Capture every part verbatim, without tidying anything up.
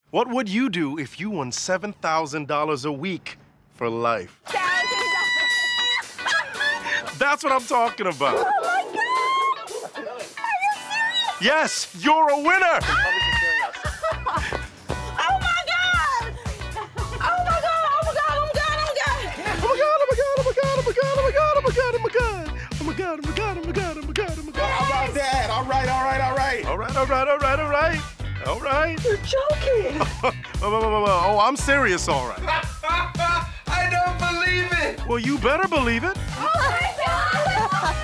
What would you do if you won seven thousand dollars a week for life? That's what I'm talking about. Oh my God! Are you serious? Yes, you're a winner! Oh my God! Oh my God! Oh my God! Oh my God! Oh my God! Oh my God! Oh my God! Oh my God! Oh my God! Oh my God! Oh my God! Oh my God! Oh my God! Oh my God! Oh my God! Oh my God! How about that? All right, all right, all right. All right, all right, all right, all right. All right. You're joking. oh, oh, oh, oh, oh, I'm serious, all right. I don't believe it. Well, you better believe it. Oh my God!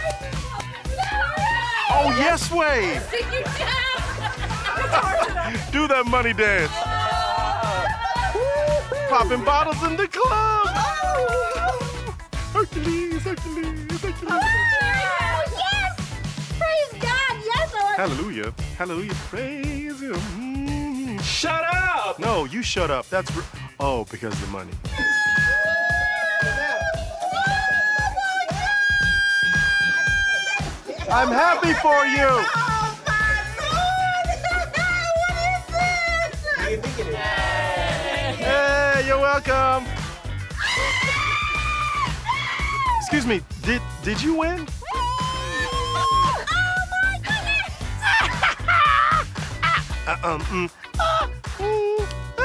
Oh, yes, Wade. Do that money dance. Popping bottles in the club. Hercules, Hercules, Hercules. Oh, yes! Praise God, yes, Lord. Hallelujah, hallelujah, praise him. Mm. Shut up. No, you shut up. That's r oh, because of the money. I'm happy for you. Oh, my Lord! What is this? What do you think it is? Hey, you're welcome. Excuse me, did did you win? Oh, my goodness! Uh, um, mm, ah, mm, ah.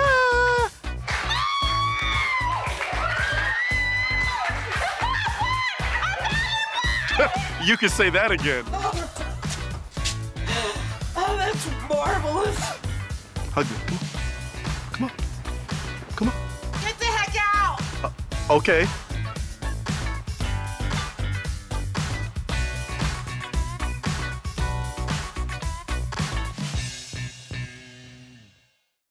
You can say that again. Oh, that's marvelous. Hug me. Come on. Come on. Come on. Get the heck out! Okay.